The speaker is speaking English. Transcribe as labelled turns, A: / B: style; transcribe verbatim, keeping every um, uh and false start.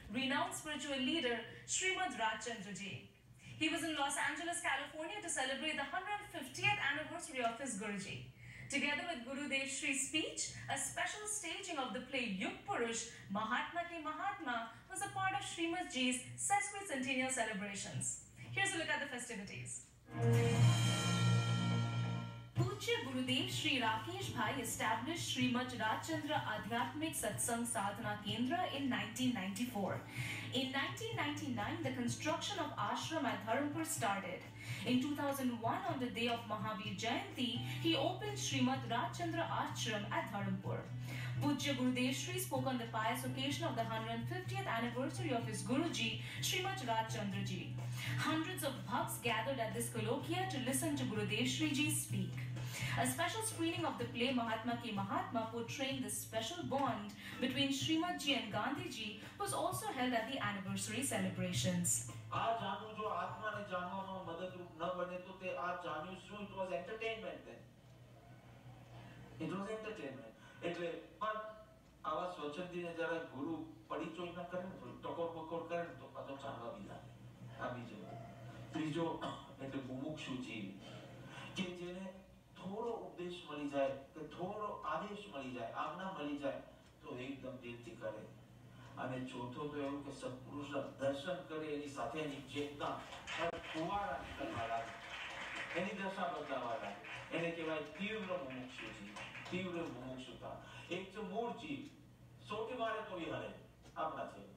A: renowned spiritual leader Srimad Rajchandra Ji. He was in Los Angeles, California to celebrate the one hundred fiftieth anniversary of his Guruji. Together with Gurudev Shri's speech, a special staging of the play Yug Purush, Mahatma Ke Mahatma, was a part of Srimad Ji's sesquicentennial celebrations. Here's a look at the festivities. Pujya Gurudev Shri Rakesh Bhai established Srimad Rajchandra Adhyatmik Satsang Sadhana Kendra in nineteen ninety-four. In nineteen ninety-nine, the construction of ashram at Dharampur started. In two thousand one, on the day of Mahavir Jayanti, he opened Srimad Rajchandra Ashram at Dharampur. Pujya Gurudev Shri spoke on the pious occasion of the one hundred fiftieth anniversary of his Guruji, Srimad Rajchandra Ji. Hundreds of bhakts gathered at this colloquia to listen to Gurudev Shri Ji speak. A special screening of the play Mahatma Ke Mahatma, portraying the special bond between Srimad Ji and Gandhi Ji, was also held at the anniversary celebrations.
B: आज जानू जो आत्मा ने जानवा में मदद रूप न बने तो ते आज जानू શું it was entertainment then. It was entertainment. એટલે પણ આવા સ્વચ્છંદીને જરા ગુરુ પરિચય ન કરે ને ટકોર બકોર કરે ને તો પાછો ચાલવા બી લાગે. આ બીજો ત્રીજો એટલે મુમુક્ષુ જીવ કે જેને થોડો ઉપદેશ મળી જાય કે થોડો આદેશ મળી જાય આજ્ઞા મળી જાય તો એકદમ દિલથી કરે. અને ચોથો તો એવું કે સત્પુરુષના દર્શન કરે એની સાથે એની ચેતના ફુવારા નીકળવા લાગે, એની દશા બદલાવા લાગે. એને કહેવાય તીવ્ર મુમુક્ષુજી, તીવ્ર મુમુક્ષુતા. એક છે મૂળ જીવ સોટી મારે તો એ હરે આપણા છે